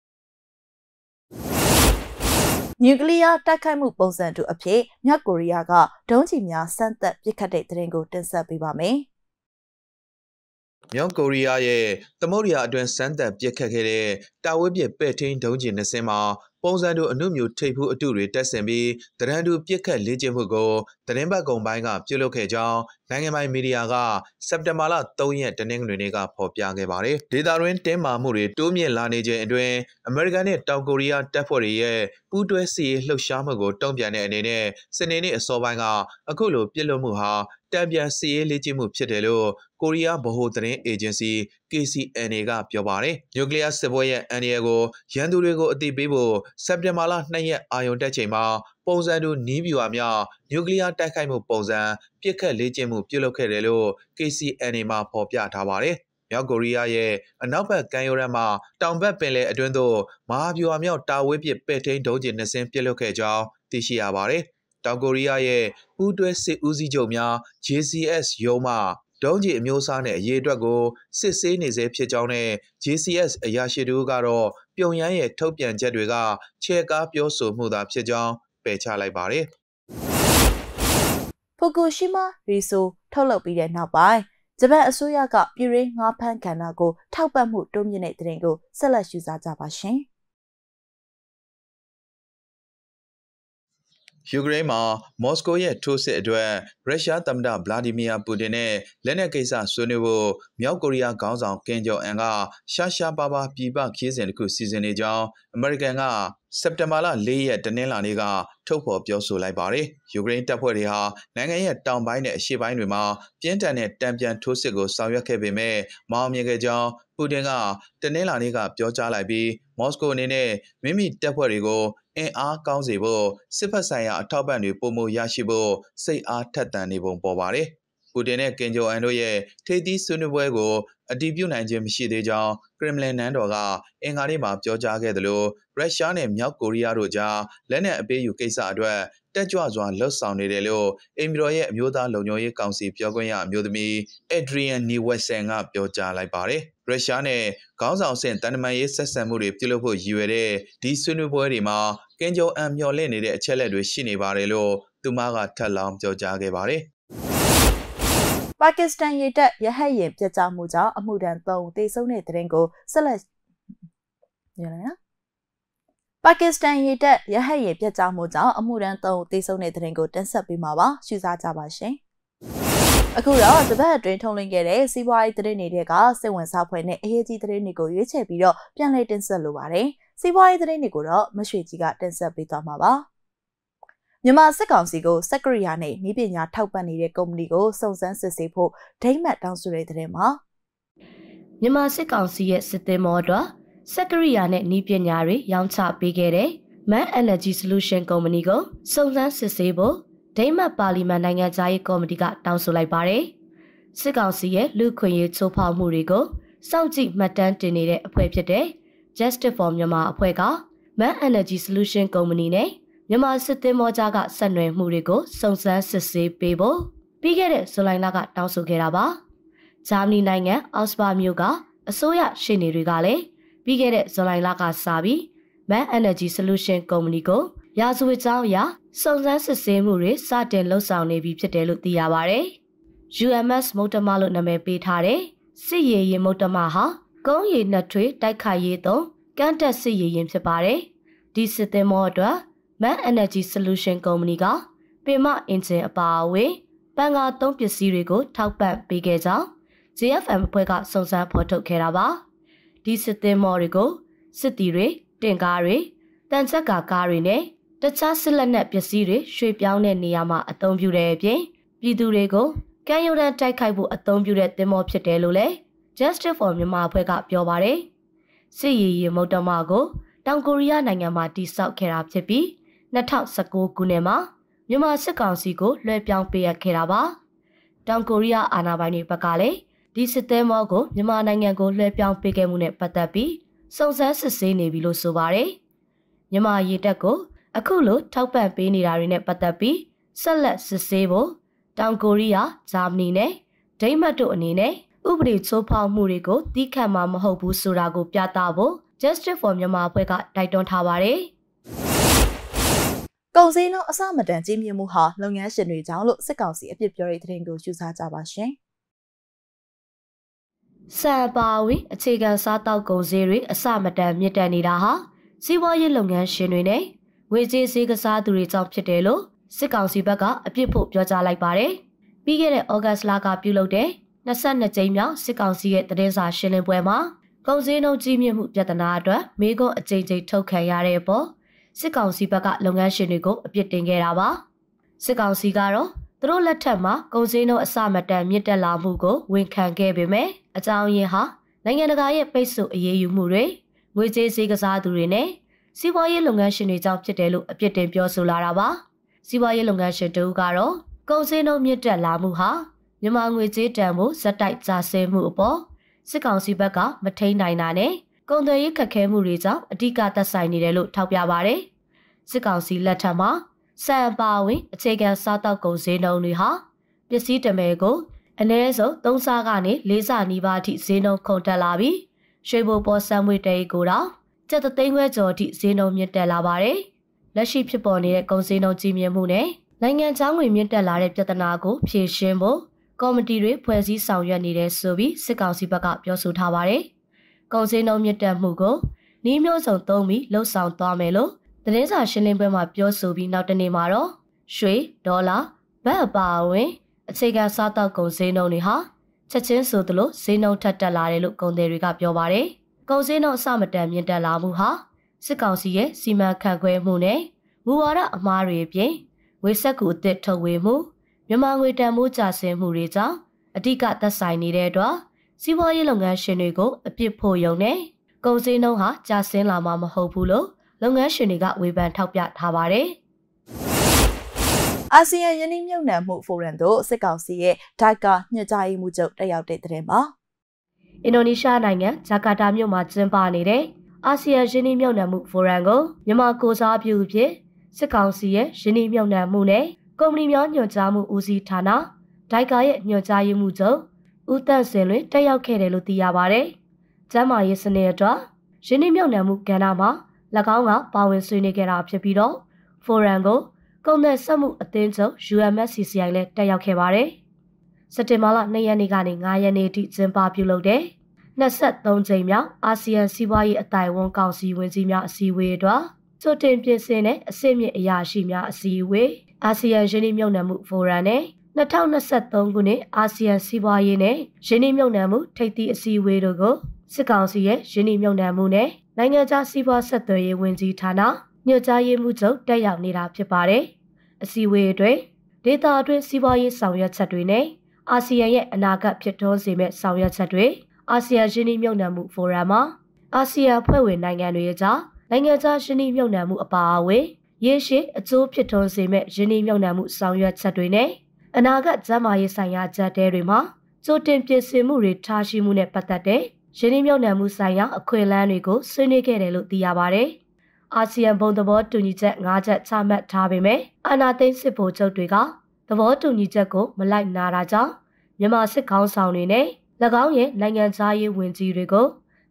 ။နျူကလ িয়ার တိုက်ခိုက်မှုပုံစံတူအဖြစ်မြောက်ကိုရီးယားကဒုံးကျည်များစမ်းသပ်ပစ်ခတ်တဲ့သတင်းကိုတင်ဆက်ပေးပါမယ်။မြောက်ကိုရီးယားရဲ့သမုဒ္ဒရာအတွင်းစမ်းသပ်ပစ်ခတ်ခဲ့တဲ့တာဝေးပစ်ပဲ့ထိန်းဒုံးကျည်2စင်းမှာပုံစံတူအနုမြူထိပ်ဖူးအတုတွေတက်ဆင်ပြီးတရန်တူပစ်ခတ်လေ့ကျင့်မှုကိုသတင်းပတ်ကုံပိုင်းကပြုလုပ်ခဲ့ကြောင်းနိုင်ငံပိုင်မီဒီယာကစက်တင်ဘာလ3ရက်တနင်္ဂနွေနေ့ကဖော်ပြခဲ့ပါတယ်။ဒေတာတွင်တင်းမာမှုတွေတိုးမြင့်လာနေခြင်းအတွင်းအမေရိကန်နဲ့တောင်ကိုရီးယားတပ်ဖွဲ့တွေရဲ့ပူးတွဲစစ်ရေးလှုပ်ရှားမှုကိုတုံ့ပြန်တဲ့အနေနဲ့စနေနေ့အစောပိုင်းကအခုလိုပြစ်လွတ်မှုဟာတံပြန်စစ်ရေးလေ့ကျင့်မှုဖြစ်တယ်လို့ကိုရီးယားဗဟိုသတင်းအေဂျင်စီ KCNA ကပြောပါတယ်။နျူကလ িয়ার စစ်ပွဲရဲ့အန္တရာယ်ကိုရန်သူတွေကိုအသိပေးဖို့စက်တင်ဘာလ2ရက်အာရုံတက်ချိန်မှာပုံစံတူနီးဗျူဟာများနျူကလ িয়ার တိုက်ခိုက်မှုပုံစံပြစ်ခတ်လေ့ကျင့်မှုပြုလုပ်ခဲ့တယ်လို့ KCNA မှာဖော်ပြထားပါတယ်။မြောက်ကိုရီးယားရဲ့အနောက်ဘက်ကမ်းရိုးတန်းမှာတောင်ဘက်ပင်လယ်အတွင်းသို့မဟာဗျူဟာမြောက်တာဝေးပစ်ပဲ့ထိန်းဒုံးကျည်2စင်းပစ်လွှတ်ခဲ့ကြောင်းသိရှိရပါတယ်။တောင်ကိုရီးယားရဲ့ပူးတွဲစစ်ဦးစီးချုပ်များ JCS ရုံးမှဒုံးကျည်အမျိုးအစားနဲ့အရေးအတွက်ကိုစစ်ဆေးနေစေဖြစ်ကြောင်းနဲ့ JCS အရာရှိတို့ကတော့ပြုံယမ်းရဲ့ထုတ်ပြန်ချက်တွေကချဲ့ကားပြောဆိုမှုသာဖြစ်ကြောင်းပယ်ချလိုက်ပါတယ်။ဖူကူရှီမာရီဆိုထုတ်လုပ်ပြီးတဲ့နောက်ပိုင်းဂျပန်အစိုးရကပြည်ရင်းငါးဖမ်းကဏ္ဍကိုထောက်ပံ့မှုတိုးမြင့်တဲ့တဲ့ရင်ကိုဆက်လက်ရှုစားကြပါရှင်။ယူကရိန်းမှာမော်စကိုရဲ့ထိုးစစ်အတွက်ရုရှားသမ္မတဗလာဒီမီယာပူတင်နဲ့လက်နက်ကိစ္စဆွေးနွေးဖို့မြောက်ကိုရီးယားခေါင်းဆောင်ကင်ဂျုံအန်ကရှားပါးပြည်ပခီးစဉ်တစ်ခုစီစဉ်နေကြောင်းအမေရိကန်ကစက်တင်ဘာလ4ရက်တနင်္လာနေ့ကထုတ်ဖော်ပြောဆိုလိုက်ပါတယ်။ယူကရိန်းတပ်ဖွဲ့တွေဟာနိုင်ငံရဲ့တောင်ပိုင်းနဲ့အရှေ့ပိုင်းတွေမှာပြင်းထန်တဲ့တံပြန်ထိုးစစ်ကိုဆောင်ရွက်ခဲ့ပေမဲ့မအောင်မြင်ခဲ့ကြောင်းပူတင်ကတနင်္လာနေ့ကပြောကြားလိုက်ပြီးမော်စကိုအနေနဲ့မိမိတပ်ဖွဲ့တွေကိုအင်အားကောင်းစေဖို့စစ်ဖက်ဆိုင်ရာအထောက်ပံ့တွေပုံမရရှိဖို့စိတ်အားထက်သန်နေပုံပေါ်ပါတယ်။ပူတင်နဲ့ကင်ဂျုံအန်တို့ရဲ့ထိပ်သီးဆွေးနွေးပွဲကိုအတည်ပြုနိုင်ခြင်းမရှိသေးကြောင်းကရမလင်နန်းတော်ကအင်္ဂါနေ့မှာပြောကြားခဲ့သလိုရုရှားနဲ့မြောက်ကိုရီးယားတို့ကြားလက်နက်အပေးယူကိစ္စအတွက်တက်ကြွစွာလှုပ်ဆောင်နေတယ်လို့အင်မီတော်ရဲ့အမျိုးသားလုံခြုံရေးကောင်စီပြောခွင့်ရအမျိုးသမီးအက်ဒရီယန်နီဝက်ဆန်ကပြောကြားလိုက်ပါတယ်။ရုရှားနဲ့ခေါင်းဆောင်အဆင့်တန်တမာရေးဆက်ဆံမှုတွေပြုလုပ်ဖို့ရည်ရွယ်တဲ့ဒီဆွေးနွေးပွဲတွေမှာကင်ဂျုံအန်မျှော်လင့်နေတဲ့အချက်လက်တွေရှိနေပါတယ်လို့သူမကထပ်လောင်းပြောကြားခဲ့ပါတယ်။ပါကစ္စတန်ရေတပ်ရဟတ်ယာဉ်ပျက်ကျမှုကြောင့်အမှုထမ်း3ဦးသေဆုံးတဲ့တဲ့ရင်ကိုဆက်လက်ညနေနော်ပါကစ္စတန်ရေတပ်ရဟတ်ယာဉ်ပျက်ကျမှုကြောင့်အမှုထမ်း3ဦးသေဆုံးတဲ့တဲ့ရင်ကိုတင်ဆက်ပေးမှာပါရှုစားကြပါရှင်အခုတော့တပတ်အတွင်းထုံးလင်းခဲ့တဲ့စီးပွားရေးသတင်းတွေကစိတ်ဝင်စားဖွယ်နဲ့အရေးကြီးသတင်းတွေကိုရွေးချယ်ပြီးတော့ပြန်လည်တင်ဆက်လိုပါတယ်စီးပွားရေးသတင်းတွေကိုတော့မရွှေကြီးကတင်ဆက်ပေးသွားမှာပါမြန်မာစစ်ကောင်စီကိုစက်ကရိယာနဲ့နည်းပညာထောက်ပံ့နေတဲ့ကုမ္ပဏီကိုစုံစမ်းစစ်ဆေးဖို့ဒိမတ်တောင်းဆိုတဲ့တဲ့မှာမြန်မာစစ်ကောင်စီရဲ့စစ်သည်မော်တော်စက်ကရိယာနဲ့နည်းပညာတွေရောင်းချပေးခဲ့တဲ့ Man Energy Solution ကုမ္ပဏီကိုစုံစမ်းစစ်ဆေးဖို့ဒိမတ်ပါလီမန်နိုင်ငံသားရေးကော်မတီကတောင်းဆိုလိုက်ပါတယ်။စစ်ကောင်စီရဲ့လူခွင့်ရေးချိုးဖောက်မှုတွေကိုစောင့်ကြည့်မှတ်တမ်းတင်နေတဲ့အဖွဲ့ဖြစ်တဲ့ Justice for Myanmar အဖွဲ့က Man Energy Solution ကုမ္ပဏီနဲ့မြန်မာစစ်သည်မော်ကြားကဆက်နွယ်မှုတွေကိုစုံစမ်းစစ်ဆေးပေးဖို့ပြီးခဲ့တဲ့ဇူလိုင်လကတောင်းဆိုခဲ့တာပါ။ဂျာမနီနိုင်ငံအောက်စဘာမြို့ကအစိုးရရှေ့နေတွေကလည်းပြီးခဲ့တဲ့ဇူလိုင်လကစပြီး Man Energy Solution ကုမ္ပဏီကိုရာဇဝတ်ကြောင်းအရစုံစမ်းစစ်ဆေးမှုတွေစတင်လှုပ်ဆောင်နေပြီဖြစ်တယ်လို့သိရပါတယ်။ UMS မုတ်တမလို့နာမည်ပေးထားတဲ့စစ်ရေရင်မုတ်တမဟာကုန်းရီနှစ်ထွေတိုက်ခိုက်ရေးသုံးကန့်တက်စစ်ရေရင်ဖြစ်ပါတယ်။ဒီစစ်သည်မောအတွက်Man Energy Solution ကုမ္ပဏီကပင်မအင်ဂျင်အပါအဝင်ပန်ကာသုံးပစ္စည်းတွေကိုထောက်ပံ့ပေးခဲ့ကြောင်း JFM အဖွဲ့ကစုံစမ်းဖော်ထုတ်ခဲ့တာပါ။ဒီစစ်သည်မောတွေကိုစစ်တီတွေတင်ကားတွေတန်ချက်ကားတွေနဲ့တခြားစစ်လက်နက်ပစ္စည်းတွေရွှေ့ပြောင်းတဲ့နေရာမှာအသုံးပြုတဲ့အပြင်ပြည်သူတွေကိုကမ်းရိုးတန်းတိုက်ခိုက်ဖို့အသုံးပြုတဲ့သင်္ဘောဖြစ်တယ်လို့လည်း Justice for Myanmar အဖွဲ့ကပြောပါတယ်။စစ်ရေးရင်မုတ်တမကိုတောင်ကိုရီးယားနိုင်ငံမှာတိစောက်ခဲ့တာဖြစ်ပြီး2019ခုနှစ်မှာမြန်မာစစ်ကောင်စီကိုလွှဲပြောင်းပေးအပ်ခဲ့တာပါ။တောင်ကိုရီးယားအာဏာပိုင်တွေဘက်ကလည်းဒီစစ်သည်မောကိုမြန်မာနိုင်ငံကိုလွှဲပြောင်းပေးခဲ့မှုနဲ့ပတ်သက်ပြီးစုံစမ်းစစ်ဆေးနေပြီလို့ဆိုပါတယ်။မြန်မာရေတပ်ကိုအခုလိုထောက်ပံ့ပေးနေတာတွေနဲ့ပတ်သက်ပြီးဆက်လက်စစ်ဆေးဖို့တောင်ကိုရီးယား၊ဂျာမနီနဲ့ဒိမတ်တို့အနေနဲ့ဥပဒေချိုးဖောက်မှုတွေကိုတီးခတ်မှာမဟုတ်ဘူးဆိုတာကိုပြသဖို့ Justice for Myanmar အဖွဲ့ကတိုက်တွန်းထားပါတယ်။ကုန်စည်နှုန်းအဆမတန်ကြီးမြင့်မှုဟာလုပ်ငန်းရှင်တွေကြောင့်လို့စစ်ကောင်စီအပြစ်ပြောတဲ့သတင်းကိုရှုစားကြပါရှင်။စံပါဝင်အခြေခံစားတောက်ကုန်စည်တွေအဆမတန်မြင့်တက်နေတာဟာစီးပွားရေးလုပ်ငန်းရှင်တွေနဲ့ငွေကြေးဈေးကစားသူတွေကြောင့်ဖြစ်တယ်လို့စစ်ကောင်စီဘက်ကအပြစ်ဖို့ပြောကြားလိုက်ပါတယ်။ပြီးခဲ့တဲ့ဩဂတ်လကပြုလုပ်တဲ့22ကြိမ်မြောက်စစ်ကောင်စီရဲ့သတင်းစာရှင်းလင်းပွဲမှာကုန်စည်နှုန်းကြီးမြင့်မှုပြဿနာအတွက်မေးခွန်းအကြိမ်ကြိမ်ထုတ်ခံရတဲ့အပေါ်စစ်ကောင်စီဘက်ကလုပ်ငန်းရှင်တွေကိုအပြစ်တင်ခဲ့တာပါစစ်ကောင်စီကတော့သူတို့လက်ထက်မှာကုန်စည်နှုန်းအဆမတန်မြင့်တက်လာမှုကိုဝန်ခံခဲ့ပေမဲ့အကြောင်းရင်းဟာနိုင်ငံတကာရဲ့ပိတ်ဆို့အရေးယူမှုတွေငွေကြေးစည်းကစားသူတွေနဲ့စီးပွားရေးလုပ်ငန်းရှင်တွေကြောင့်ဖြစ်တယ်လို့အပြစ်တင်ပြောဆိုလာတာပါစီးပွားရေးလုပ်ငန်းရှင်တို့ကတော့ကုန်စည်နှုန်းမြင့်တက်လာမှုဟာမြန်မာငွေကြေးတန်ဖိုးဇက်တိုက်ကျဆင်းမှုအပေါ်စစ်ကောင်စီဘက်ကမထိန်နိုင်တာနဲ့ကုန်သွယ်ရေးခက်ခဲမှုတွေကြောင့်အဓိကသက်ဆိုင်နေတယ်လို့ထောက်ပြပါတယ်စစ်ကောင်စီလက်ထက်မှာစံပါဝင်အခြေခံစားတောက်ကုန်စည်နှုန်းတွေဟာပစ္စည်းတမယ်ကိုအနည်းဆုံး3ဆကနေ4ဆနီးပါးအထိဈေးနှုန်းခုန်တက်လာပြီးရွှေဘိုပေါ်ဆန်းမွေတဲကိုတော့ကျပ်သိန်းခွဲကျော်အထိဈေးနှုန်းမြင့်တက်လာပါတယ်လက်ရှိဖြစ်ပေါ်နေတဲ့ကုန်စည်နှုန်းကြီးမြင့်မှုနဲ့နိုင်ငံခြားငွေမြင့်တက်လာတဲ့ပြဿနာကိုဖြေရှင်းဖို့ကော်မတီတွေဖွဲ့စည်းဆောင်ရွက်နေတယ်ဆိုပြီးစစ်ကောင်စီဘက်ကပြောဆိုထားပါတယ်ကုန်စည်နှုန်းမြင့်တက်မှုကိုနှီးမျိုးစုံသုံးပြီးလှုပ်ဆောင်သွားမယ်လို့သတင်းစာရှင်းလင်းပွဲမှာပြောဆိုပြီးနောက်တနေ့မှာတော့ရွှေဒေါ်လာဘတ်အပါအဝင်အခြေခံစားတောက်ကုန်စည်နှုန်းတွေဟာချက်ချင်းဆိုသလိုဈေးနှုန်းထက်တက်လာတယ်လို့ကုန်သည်တွေကပြောပါတယ်။ကုန်စည်နှုန်းအဆမတန်မြင့်တက်လာမှုဟာစစ်ကောင်စီရဲ့စီမံခန့်ခွဲမှုနဲ့မူဝါဒအမှားတွေအပြင်ငွေစက်ကူအသစ်ထုတ်ဝေမှုမြန်မာငွေတန်ဖိုးကျဆင်းမှုတွေကြောင့်အဓိကသက်ဆိုင်နေတဲ့အတွက်စီးပွားရေးလုပ်ငန်းရှင်တွေကိုအပြစ်ဖို့ယုံနဲ့ကုန်စည်နှုန်းဟာကျဆင်းလာမှာမဟုတ်ဘူးလို့လုပ်ငန်းရှင်တွေကဝေဖန်ထောက်ပြထားပါတယ်။အာဆီယံယင်းနှိမ့်မြုပ်နှံမှုဖိုရမ်သို့စစ်ကောင်စီရဲ့ဒိုက်ကာညွှန်ကြားရေးမှူးချုပ်တက်ရောက်တဲ့တဲ့မှာအင်ဒိုနီးရှားနိုင်ငံဂျကာတာမြို့မှာကျင်းပနေတဲ့အာဆီယံယင်းနှိမ့်မြုပ်နှံမှုဖိုရမ်ကိုမြန်မာကိုစားပြုအဖြစ်စစ်ကောင်စီရဲ့ယင်းနှိမ့်မြုပ်နှံမှုနဲ့ကုမ္ပဏီများညွှန်ကြားမှုဦးစီးဌာနဒိုက်ကာရဲ့ညွှန်ကြားရေးမှူးချုပ်ဦးတန့်စင်လွင်တက်ရောက်ခဲ့တယ်လို့သိရပါတယ်။ကျန်းမာရေးစနစ်အတွက်ယင်းနှိမ့်မြုပ်နှံမှုကဏ္ဍမှာ၎င်းကပါဝင်ဆွေးနွေးခဲ့တာဖြစ်ပြီးတော့ဖိုရမ်ကိုကုန်သည်စက်မှုအသင်းချုပ် UMFCCI လည်းတက်ရောက်ခဲ့ပါတယ်။စက်တင်ဘာလ2ရက်နေ့ကနေ5ရက်နေ့အထိကျင်းပပြုလုပ်တဲ့23ကြိမ်မြောက်အာဆီယံစီးပွားရေးအတိုင်ဝန်းကောင်စီဝင်ကြီးများအစည်းအဝေးအတွက်ကြိုတင်ပြင်ဆင်တဲ့အဆင့်မြင့်အရာရှိများအစည်းအဝေးအာဆီယံယင်းနှိမ့်မြုပ်နှံမှုဖိုရမ်နဲ့2023ခုနှစ်အာဆီယံစီးပွားရေးနဲ့ယင်းနှိမ့်မြုပ်နှံမှုထိပ်သီးအစည်းအဝေးတို့ကိုစစ်ကောင်စီရဲ့ယင်းနှိမ့်မြုပ်နှံမှုနဲ့နိုင်ငံခြားစီးပွားဆက်သွယ်ရေးဝန်ကြီးဌာနညွှန်ကြားရေးမှူးချုပ်တက်ရောက်နေတာဖြစ်ပါတယ်။အစည်းအဝေးအတွင်းဒေသအတွင်းစီးပွားရေးဆောင်ရွက်ချက်တွေနဲ့အာဆီယံရဲ့အနာဂတ်ဖြစ်ထွန်းစေမယ့်ဆောင်ရွက်ချက်တွေအာဆီယံယင်းနှိမ့်မြုပ်နှံမှုဖိုရမ်မှာအာဆီယံဖွဲ့ဝင်နိုင်ငံတွေအကြားနိုင်ငံခြားယင်းနှိမ့်မြုပ်နှံမှုအပါအဝင်ရေရှည်အကျိုးဖြစ်ထွန်းစေမယ့်ယင်းနှိမ့်မြုပ်နှံမှုဆောင်ရွက်ချက်တွေနဲ့အနာဂတ်ကျန်းမာရေးဆိုင်ရာအကြက်တဲတွေမှာကြိုတင်ပြင်ဆင်မှုတွေထားရှိမှုနဲ့ပတ်သက်တဲ့ယင်းနှိမ့်မြုပ်နှံမှုဆိုင်ရာအခွင့်အလမ်းတွေကိုဆွေးနွေးခဲ့တယ်လို့သိရပါတယ်။အာဆီယံဘုံသဘောတူညီချက်5ချက်ချမှတ်ထားပေမဲ့အာဏာသိမ်းစစ်ဗိုလ်ချုပ်တွေကသဘောတူညီချက်ကိုမလိုက်နာတာကြောင့်မြန်မာစစ်ခေါင်းဆောင်တွေနဲ့၎င်းရဲ့နိုင်ငံခြားရေးဝန်ကြီးတွေကို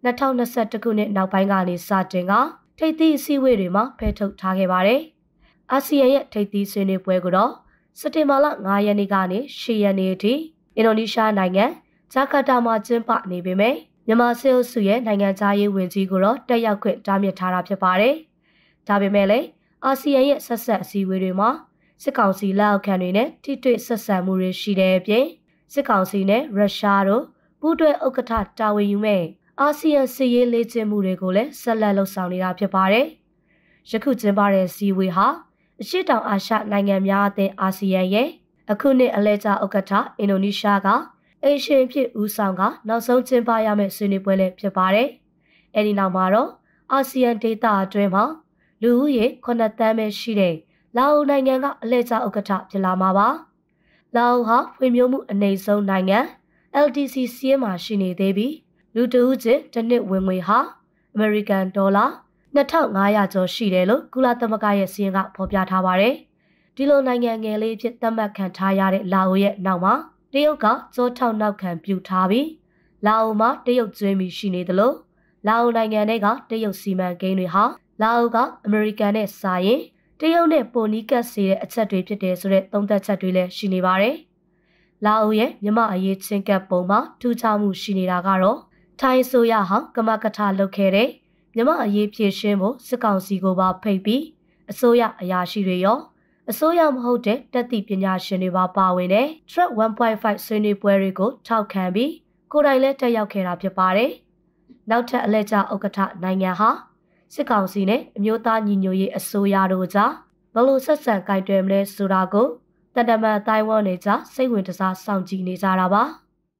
2021ခုနှစ်နောက်ပိုင်းကနေစတင်ကထိပ်သီးအစည်းအဝေးတွေမှာဖယ်ထုတ်ထားခဲ့ပါတယ်။အာဆီယံရဲ့ထိပ်သီးဆွေးနွေးပွဲကိုတော့စက်တင်ဘာလ9ရက်နေ့ကနေ10ရက်နေ့အထိအင်ဒိုနီးရှားနိုင်ငံဂျကာတာမှာကျင်းပနေပေမဲ့မြန်မာစစ်အုပ်စုရဲ့နိုင်ငံခြားရေးဝန်ကြီးကိုတော့တက်ရောက်ခွင့်တားမြစ်ထားတာဖြစ်ပါတယ်။ဒါပေမဲ့လည်းအာဆီယံရဲ့ဆက်ဆက်အစည်းအဝေးတွေမှာစစ်ကောင်စီလက်အောက်ခံတွေနဲ့ထိတွေ့ဆက်ဆံမှုတွေရှိတဲ့အပြင်စစ်ကောင်စီနဲ့ရုရှားတို့ပူးတွဲဥက္ကဋ္ဌတာဝန်ယူမဲ့အာဆီယံစစ်ရေးလေ့ကျင့်မှုတွေကိုလည်းဆက်လက်လှုပ်ဆောင်နေတာဖြစ်ပါတယ်။ယခုကျင်းပတဲ့စည်းဝေးဟာအရှေ့တောင်အာရှနိုင်ငံများအသင်းအာဆီယံရဲ့အခုနှစ်အလဲကျဥက္ကဋ္ဌအင်ဒိုနီးရှားကအေရှန်ဖြစ်ဦးဆောင်ကနောက်ဆုံးကျင်းပရမယ့်ဆွေးနွေးပွဲလည်းဖြစ်ပါတယ်။အဲဒီနောက်မှာတော့အာဆီယံဒေသအတွင်းမှာလူဦးရေ9သန်းပဲရှိတဲ့လာအိုနိုင်ငံကအလဲကျဥက္ကဋ္ဌဖြစ်လာမှာပါ။လာအိုဟာဖွံ့ဖြိုးမှုအနေဆုံးနိုင်ငံ LDC စီးရဲမှာရှိနေသေးပြီးလူတဦးချင်းတစ်နှစ်ဝင်ငွေဟာအမေရိကန်ဒေါ်လာ2500ကျော်ရှိတယ်လို့ကုလသမဂ္ဂရဲ့စီးရင်ကဖော်ပြထားပါတယ်။ဒီလိုနိုင်ငံငယ်လေးဖြစ်သတ်မှတ်ခံထားရတဲ့လာအိုရဲ့နောက်မှာတရုတ်ကကြောထောက်နောက်ခံပြုထားပြီးလာအိုမှာတရုတ်ကျွေးမီရှိနေသလိုလာအိုနိုင်ငံကတရုတ်စီမံကိန်းတွေဟာလာအိုကအမေရိကန်နဲ့စာရင်တရုတ်နဲ့ပိုနီးကပ်စေတဲ့အချက်တွေဖြစ်တယ်ဆိုတဲ့သုံးသပ်ချက်တွေလည်းရှိနေပါတယ်။လာအိုရဲ့မြမအရေးချင်းကပ်ပုံမှာထူးခြားမှုရှိနေတာကတော့ထိုင်းဆိုရဟောင်းကမကထလုပ်ခဲ့တဲ့မြမအရေးဖြည့်ရှင်းဖို့စစ်ကောင်စီကိုပါဖိတ်ပြီးအစိုးရအရာရှိတွေရောအစိုးရမဟုတ်တဲ့တက်သည့်ပညာရှင်တွေပါဝင်တဲ့ Track 1.5 ဆွေးနွေးပွဲတွေကိုထောက်ခံပြီးကိုယ်တိုင်လည်းတက်ရောက်ခဲ့တာဖြစ်ပါတယ်။နောက်ထပ်အလဲကျဥက္ကဋ္ဌနိုင်ငံဟာစစ်ကောင်စီနဲ့အမျိုးသားညီညွတ်ရေးအစိုးရတို့ကြားဘလို့ဆက်ဆံကြိုက်တယ်မလဲဆိုတာကိုတန်တမန်တိုင်ဝမ်နဲ့ကြားစိတ်ဝင်စားစောင့်ကြည့်နေကြတာပါ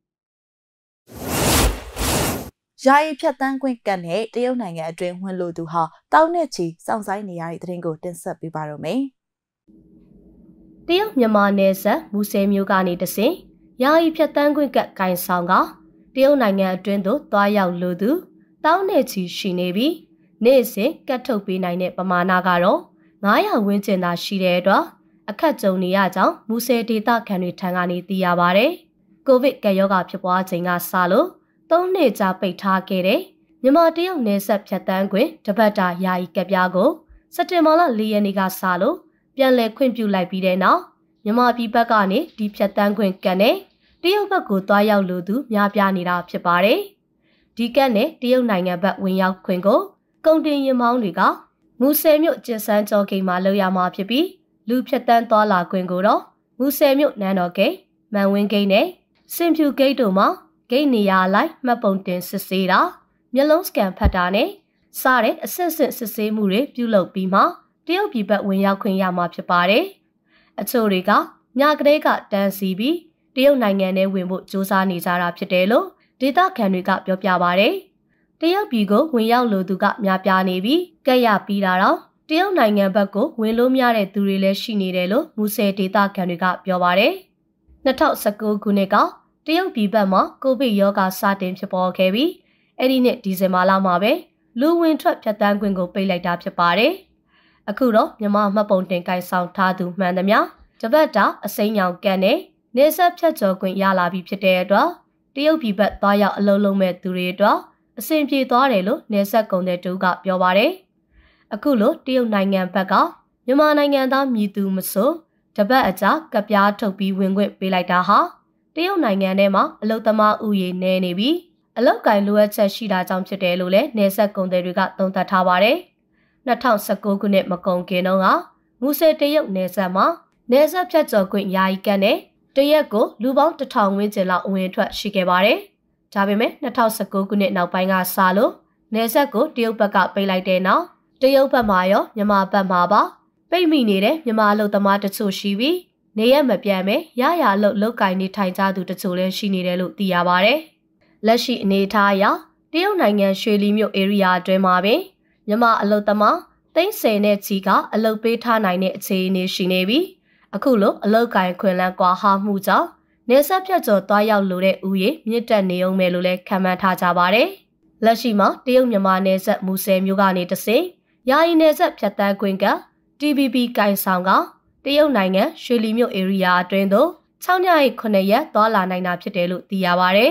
ယာယီဖြတ်တန်းခွင့်ကတ်နဲ့တရုတ်နိုင်ငံအတွင်းဝင်လို့သူဟာတောင်းနဲ့ချီစောင့်ဆိုင်နေရတဲ့သတင်းကိုတင်ဆက်ပေးပါတော့မယ်တရုတ်မြန်မာနယ်စပ်မူဆယ်မြို့ကနေတဆင့်ယာယီဖြတ်တန်းခွင့်ကတ်ကင်ဆောင်ကတရုတ်နိုင်ငံအတွင်းသို့သွားရောက်လို့သူတောင်းနဲ့ချီရှိနေပြီးနေ့စဉ်ကတ်ထုတ်ပေးနိုင်တဲ့ပမာဏကတော့900ဝန်းကျင်သာရှိတဲ့အတွက်အခက်ကြုံနေရကြောင်းမူဆယ်ဒေသခံတွေထံကနေသိရပါတယ်။ကိုဗစ်ကပ်ရောဂါဖြစ်ပွားချိန်ကစလို့3နှစ်ကြာပိတ်ထားခဲ့တဲ့မြန်မာတရုတ်နယ်စပ်ဖြတ်တန်းခွင့်တပတ်တာယာယီကတ်ပြားကိုစက်တင်ဘာလ4ရက်နေ့ကစလို့ပြန်လည်ခွင့်ပြုလိုက်ပြီးတဲ့နောက်မြန်မာပြည်ဘက်ကနေဒီဖြတ်တန်းခွင့်ကတ်နဲ့တရုတ်ဘက်ကိုသွားရောက်လို့သူများပြားနေတာဖြစ်ပါတယ်။ဒီကတ်နဲ့တရုတ်နိုင်ငံဘက်ဝင်ရောက်ခွင့်ကိုကုန်တင်ယာဉ်မောင်းတွေကမူဆယ်မြို့ကျင်းစန်းကျော်ဂိတ်မှာလောက်ရမှာဖြစ်ပြီးလူဖြတ်တန်းသွားလာခွင့်ကိုတော့မူဆယ်မြို့နန်းတော်ဂိတ်မန်ဝင်းဂိတ်နဲ့စင်ဖြူဂိတ်တို့မှာဂိတ်နေရာလိုက်မှတ်ပုံတင်စစ်ဆေးတာမျက်လုံးစကန်ဖတ်တာနဲ့စတဲ့အဆင့်ဆင့်စစ်ဆေးမှုတွေပြုလုပ်ပြီးမှတရုတ်ပြည်ဘက်ဝင်ရောက်ခွင့်ရမှာဖြစ်ပါတယ်။အချို့တွေကညကလေးကတန်းစီပြီးတရုတ်နိုင်ငံထဲဝင်ဖို့စ조사နေကြတာဖြစ်တယ်လို့ဒေသခံတွေကပြောပြပါတယ်။တရုတ်ပြည်ကိုဝင်ရောက်လို့သူကများပြားနေပြီးကက်ရပြီးတာတော့တရုတ်နိုင်ငံဘက်ကိုဝင်လို့မရတဲ့သူတွေလည်းရှိနေတယ်လို့မူဆယ်ဒေသခံတွေကပြောပါတယ်။2019ခုနှစ်ကတရုတ်ပြည်ဘက်မှာကိုဗစ်ရောဂါစတင်ဖြစ်ပေါ်ခဲ့ပြီးအဲ့ဒီနှစ်ဒီဇင်ဘာလမှာပဲလူဝင်ထွက်ဖြတ်တန်းခွင့်ကိုပိတ်လိုက်တာဖြစ်ပါတယ်။အခုတော့မြန်မာမှတ်ပုံတင်ကိုင်ဆောင်ထားသူမှန်သမျှတပတ်တာအစိမ်းရောင်ကတ်နဲ့နေဆက်ဖြတ်ကျော်ခွင့်ရလာပြီဖြစ်တဲ့အတွက်တရုတ်ပြည်ဘက်သွားရောက်အလုပ်လုပ်မဲ့သူတွေအတွက်အဆင်ပြေသွားတယ်လို့နေဆက်ကုန်တဲ့တူကပြောပါတယ်။အခုလိုတရုတ်နိုင်ငံဘက်ကမြန်မာနိုင်ငံသားမြည်သူမဆိုတပတ်အကြာကပြားထုတ်ပြီးဝင်ခွင့်ပေးလိုက်တာဟာတရုတ်နိုင်ငံထဲမှာအလုပ်သမားဥယျာဉ်နေနေပြီးအလုပ်ကိုင်လိုအပ်ချက်ရှိတာကြောင့်ဖြစ်တယ်လို့လည်းနေဆက်ကုန်တဲ့တွေကသုံးသပ်ထားပါတယ်။2019ခုနှစ်မကုန်ခင်တုန်းကမူဆယ်တရုတ်နယ်စပ်မှာနယ်စပ်ဖြတ်ကျော်ခွင့်ယာယီကတ်နဲ့တရက်ကိုလူပေါင်း1000ဝန်းကျင်လောက်အဝင်ထွက်ရှိခဲ့ပါတယ်။ဒါပေမဲ့2019ခုနှစ်နောက်ပိုင်းကစလို့နယ်စပ်ကိုတရုတ်ဘက်ကပိတ်လိုက်တဲ့နောက်တရုတ်ဘက်မှာရောမြန်မာဘက်မှာပါပိတ်မိနေတဲ့မြန်မာအလုပ်သမားတချို့ရှိပြီးနေရမပြန်ပဲရရလုတ်ကင်နေထိုင်ကြသူတချို့လည်းရှိနေတယ်လို့သိရပါတယ်။လက်ရှိအနေအထားအရတရုတ်နိုင်ငံရွှေလီမြို့ area အတွင်းမှာပင်မြန်မာအလုပ်သမား30နဲ့ချီကအလုပ်ပေးထားနိုင်တဲ့အခြေအနေရှိနေပြီးအခုလိုအလုပ်ကင်ခွင်လန်းကွာဟာမှုကြောင့်နေဆက်ဖြတ်ကျော်သွားရောက်လိုတဲ့ဥယျာဉ်မြင့်တက်နေအောင်မယ်လို့လည်းခန့်မှန်းထားကြပါတယ်။လက်ရှိမှာတရုတ်မြန်မာနယ်စပ်မူဆယ်မြို့ကနေတဆင့်ယာယီနယ်စပ်ဖြတ်တန်းခွင့်က TBB ကင်ဆောင်ကတရုတ်နိုင်ငံရွှေလီမြို့ area အတွင်းသို့6ညရဲ့9ရက်သွားလာနိုင်တာဖြစ်တယ်လို့သိရပါတယ်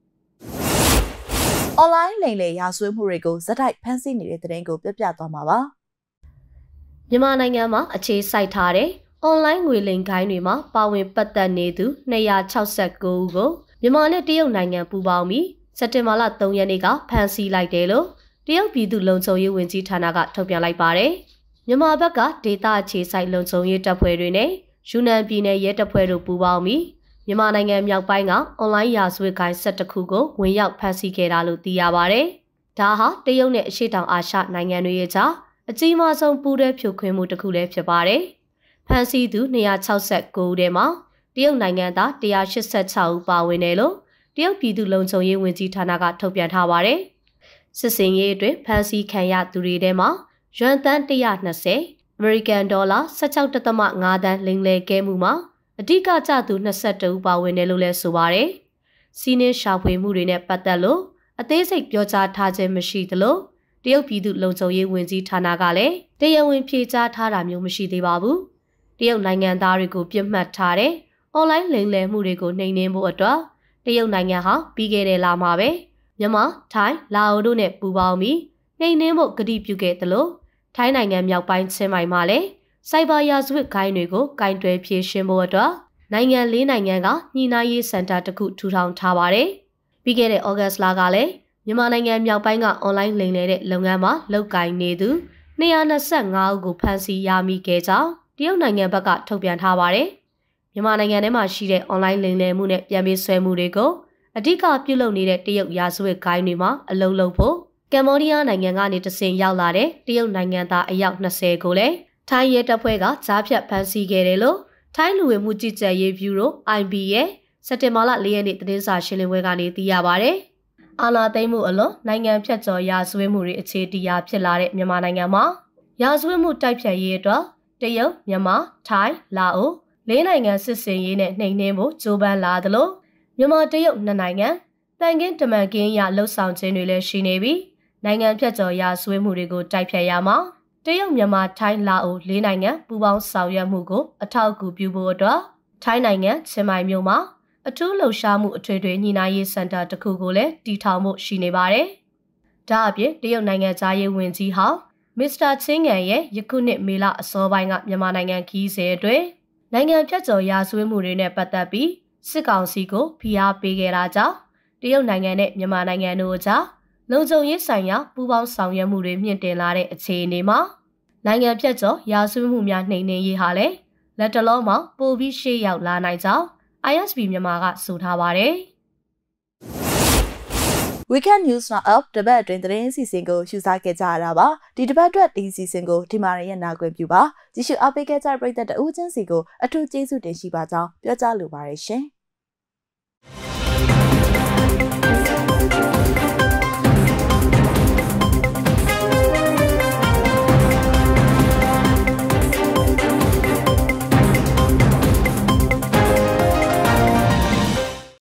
။ online လိမ်လည်ရာဇဝတ်မှုတွေကိုဇက်တိုက်ဖမ်းဆီးနေတဲ့သတင်းကိုပြပြသွားမှာပါ။မြန်မာနိုင်ငံမှာအခြေစိုက်ထားတဲ့ online ငွေလိမ်ဂိုဏ်းတွေမှာပါဝင်ပတ်သက်နေသူ269ဦးကိုမြန်မာနဲ့တရုတ်နိုင်ငံပူးပေါင်းပြီးစက်တင်ဘာလ3ရက်နေ့ကဖမ်းဆီးလိုက်တယ်လို့တရုတ်ပြည်သူ့လုံခြုံရေးဝန်ကြီးဌာနကထုတ်ပြန်လိုက်ပါတယ်။မြန်မာဘက်ကဒေသအခြေစိုက်လုံခြုံရေးတပ်ဖွဲ့တွေနဲ့ယူနန်ပြည်နယ်ရဲတပ်ဖွဲ့တို့ပူးပေါင်းပြီးမြန်မာနိုင်ငံမြောက်ပိုင်းကအွန်လိုင်းရာဇဝတ်ဂိုဏ်း12ခုကိုဝင်ရောက်ဖမ်းဆီးခဲ့တာလို့သိရပါတယ်။ဒါဟာတရုတ်နဲ့အရှေ့တောင်အာရှနိုင်ငံတွေရဲ့ကြားအကြီးမားဆုံးပူးတွဲဖြိုခွင်းမှုတစ်ခုလည်းဖြစ်ပါတယ်။ဖမ်းဆီးသူ269ဦးထဲမှာတရုတ်နိုင်ငံသား186ဦးပါဝင်တယ်လို့တရုတ်ပြည်သူ့လုံခြုံရေးဝန်ကြီးဌာနကထုတ်ပြန်ထားပါတယ်။စစ်စင်ရေးအတွင်းဖမ်းဆီးခံရသူတွေထဲမှာယွမ်တန်120အမေရိကန်ဒေါ်လာ16.5 သန်းလိမ်လည်ခဲ့မှုမှာအဓိကကျသူ22ဦးပါဝင်တယ်လို့လည်းဆိုပါတယ်။စီးနှင်းရှာဖွေမှုတွေနဲ့ပတ်သက်လို့အသေးစိတ်ပြောကြားထားခြင်းမရှိသလိုတရုတ်ပြည်သူ့လုံခြုံရေးဝန်ကြီးဌာနကလည်းတရားဝင်ဖြေကြားထားတာမျိုးမရှိသေးပါဘူး။တရုတ်နိုင်ငံသားတွေကိုပြစ်မှတ်ထားတဲ့အွန်လိုင်းလိမ်လည်မှုတွေကိုနှိမ်နင်းဖို့အတွက်တရုတ်နိုင်ငံဟာပြီးခဲ့တဲ့လမှာပဲမြန်မာ၊ထိုင်း၊လာအိုတို့နဲ့ပူးပေါင်းပြီးနှိမ်နင်းဖို့ကတိပြုခဲ့သလိုထိုင်းနိုင်ငံမြောက်ပိုင်းချင်းမိုင်မှာလည်းစိုက်ဘာရာဇဝတ်ဂိုဏ်းတွေကိုကင်တွယ်ဖြေရှင်းဖို့အတွက်နိုင်ငံ၄နိုင်ငံကညှိနှိုင်းရေးစင်တာတစ်ခုထူထောင်ထားပါတယ်။ပြီးခဲ့တဲ့ဩဂတ်လကလည်းမြန်မာနိုင်ငံမြောက်ပိုင်းကအွန်လိုင်းလိမ်လည်တဲ့လုပ်ငန်းမှာလုပ်ကင်နေသူ225ဦးကိုဖမ်းဆီးရမိခဲ့ကြောင်းတရုတ်နိုင်ငံဘက်ကထုတ်ပြန်ထားပါတယ်။မြန်မာနိုင်ငံထဲမှာရှိတဲ့ online လိမ်လည်မှုနဲ့ပြန်ပေးဆွဲမှုတွေကိုအဓိကပြုလုပ်နေတဲ့တရုတ်ရာဇဝတ်ဂိုဏ်းတွေမှာအလုံးလုံးဖို့ကမ္ဘောဒီးယားနိုင်ငံကနေတဆင့်ရောက်လာတဲ့တရုတ်နိုင်ငံသားအယောက်20ကိုလည်းထိုင်းရဲတပ်ဖွဲ့ကကြားဖြတ်ဖမ်းဆီးခဲ့တယ်လို့ထိုင်းလူဝင်မှုကြီးကြပ်ရေးဗျူရို IB ရဲ့စက်တင်ဘာလ4ရက်နေ့သတင်းစာရှင်းလင်းပွဲကနေသိရပါတယ်။အာဏာသိမ်းမှုအလွန်နိုင်ငံဖြတ်ကျော်ရာဇဝတ်မှုတွေအခြေတရားဖြစ်လာတဲ့မြန်မာနိုင်ငံမှာရာဇဝတ်မှုတိုက်ဖြတ်ရေးအတွက်တရုတ်၊မြန်မာ၊ထိုင်း၊လာအို၄နိုင်ငံစစ်စင်ရေးနဲ့နှိမ်နင်းဖို့ကြိုးပမ်းလာသလိုမြန်မာတရုတ်2နိုင်ငံတန်ကင်းတမန်ကင်းရလှုပ်ဆောင်ခြင်းတွေလည်းရှိနေပြီးနိုင်ငံဖြတ်ကျော်ရာဇဝတ်မှုတွေကိုတိုက်ဖြတ်ရမှာတရုတ်မြန်မာထိုင်းလာအို၄နိုင်ငံပူးပေါင်းဆောင်ရွက်မှုကိုအထောက်အကူပြုဖို့အတွက်ထိုင်းနိုင်ငံချင်းမိုင်မြို့မှာအထူးလှုပ်ရှားမှုအထွေထွေညှိနှိုင်းရေးစင်တာတစ်ခုကိုလည်းတည်ထောင်ဖို့ရှိနေပါတယ်။ဒါအပြင်တရုတ်နိုင်ငံသားရေးဝန်ကြီးဟောင်းမစ္စတာချင်းငန်ရဲ့ယခုနှစ်မေလအစောပိုင်းကမြန်မာနိုင်ငံခီးစဉ်အတွင်းနိုင်ငံဖြတ်ကျော်ရာဇဝတ်မှုတွေနဲ့ပတ်သက်ပြီးစစ်ကောင်စီကိုဖိအားပေးခဲ့တာကြောင့်တရုတ်နိုင်ငံနဲ့မြန်မာနိုင်ငံတို့ကြားလုံခြုံရေးဆိုင်ရာပူးပေါင်းဆောင်ရွက်မှုတွေမြင့်တင်လာတဲ့အခြေအနေမှာနိုင်ငံဖြတ်ကျော်ရာဇဝတ်မှုများနှိမ်နင်းရေးဟာလည်းလက်တလုံးမှာပိုပြီးရှေ့ရောက်လာနိုင်ကြောင်း ISB မြန်မာကဆိုထားပါတယ်။ Weekend News Roundup တပတ်အတွင်းသတင်းစီစဉ်ကိုရှုစားခဲ့ကြရတာပါဒီတပတ်အတွက်ဒီစီစဉ်ကိုဒီမာရရဲ့နာခွင့်ပြုပါကြည့်ရှုအားပေးခဲ့ကြတဲ့ပရိသတ်တဦးချင်းစီကိုအထူးကျေးဇူးတင်ရှိပါကြောင်းပြောကြားလိုပါတယ်ရှင်။